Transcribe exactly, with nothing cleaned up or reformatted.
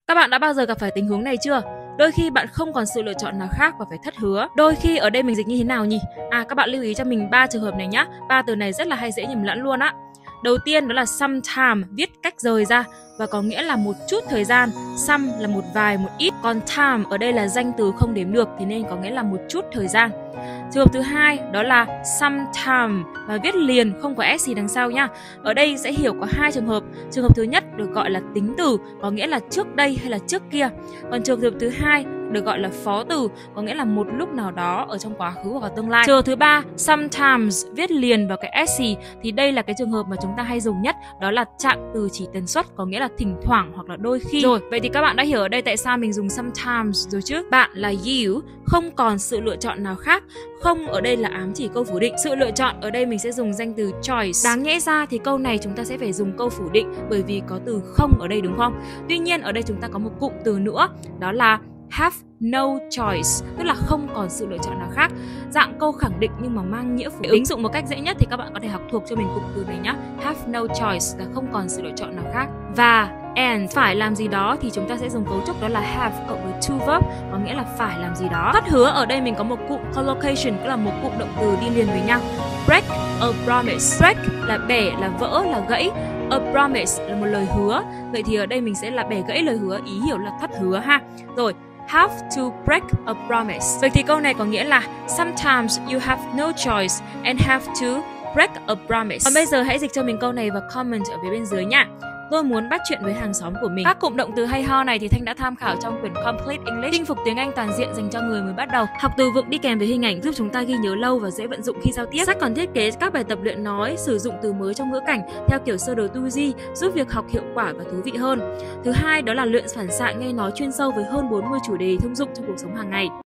Các bạn đã bao giờ gặp phải tình huống này chưa? Đôi khi bạn không còn sự lựa chọn nào khác và phải thất hứa. Đôi khi ở đây mình dịch như thế nào nhỉ? À, các bạn lưu ý cho mình ba trường hợp này nhá. Ba từ này rất là hay dễ nhầm lẫn luôn á. Đầu tiên đó là sometime, viết cách rời ra và có nghĩa là một chút thời gian. Some là một vài, một ít. Còn time ở đây là danh từ không đếm được thì nên có nghĩa là một chút thời gian. Trường hợp thứ hai đó là sometime và viết liền, không có s gì đằng sau nhá. Ở đây sẽ hiểu có hai trường hợp. Trường hợp thứ nhất được gọi là tính từ, có nghĩa là trước đây hay là trước kia. Còn trường hợp thứ hai được gọi là phó từ, có nghĩa là một lúc nào đó ở trong quá khứ hoặc là tương lai. Trường hợp thứ ba, sometimes viết liền vào cái s thì đây là cái trường hợp mà chúng ta hay dùng nhất, đó là trạng từ chỉ tần suất, có nghĩa là thỉnh thoảng hoặc là đôi khi. Rồi, vậy thì các bạn đã hiểu ở đây tại sao mình dùng sometimes rồi chứ? Bạn là you, không còn sự lựa chọn nào khác. Không ở đây là ám chỉ câu phủ định. Sự lựa chọn ở đây mình sẽ dùng danh từ choice. Đáng nhẽ ra thì câu này chúng ta sẽ phải dùng câu phủ định bởi vì có từ không ở đây đúng không? Tuy nhiên ở đây chúng ta có một cụm từ nữa, đó là have no choice, tức là không còn sự lựa chọn nào khác. Dạng câu khẳng định nhưng mà mang nghĩa phủ định. Ứng dụng một cách dễ nhất thì các bạn có thể học thuộc cho mình cụm từ này nhá. Have no choice là không còn sự lựa chọn nào khác. Và and phải làm gì đó thì chúng ta sẽ dùng cấu trúc đó là have cộng với to verb, có nghĩa là phải làm gì đó. Thất hứa ở đây mình có một cụm collocation, tức là một cụm động từ đi liền với nhau. Break a promise. Break là bẻ, là vỡ, là gãy. A promise là một lời hứa. Vậy thì ở đây mình sẽ là bẻ gãy lời hứa, ý hiểu là thất hứa ha. Rồi, have to break a promise. Vậy thì câu này có nghĩa là sometimes you have no choice and have to break a promise. Còn bây giờ hãy dịch cho mình câu này và comment ở phía bên dưới nha. Tôi muốn bắt chuyện với hàng xóm của mình. Các cụm động từ hay ho này thì Thanh đã tham khảo trong quyển Complete English, chinh phục tiếng Anh toàn diện dành cho người mới bắt đầu. Học từ vựng đi kèm với hình ảnh giúp chúng ta ghi nhớ lâu và dễ vận dụng khi giao tiếp. Sách còn thiết kế các bài tập luyện nói, sử dụng từ mới trong ngữ cảnh theo kiểu sơ đồ tư duy, giúp việc học hiệu quả và thú vị hơn. Thứ hai đó là luyện phản xạ nghe nói chuyên sâu với hơn bốn mươi chủ đề thông dụng trong cuộc sống hàng ngày.